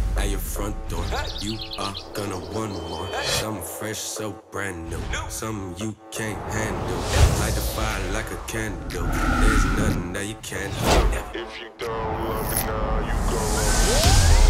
at your front door. You are gonna want more. Something fresh, so brand new. Something you can't handle. Light the fire like a candle. There's nothing that you can't do. If you don't love me now, you gon' love me tomorrow.